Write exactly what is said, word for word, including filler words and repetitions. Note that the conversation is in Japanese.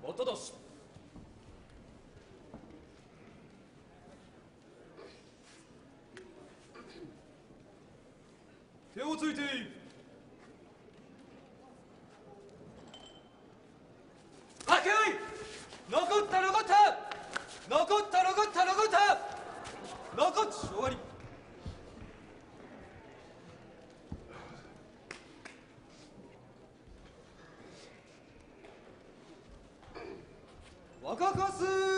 音出し。手をついていい。はけい。残った残った残った残った残った残っ終わり。若かす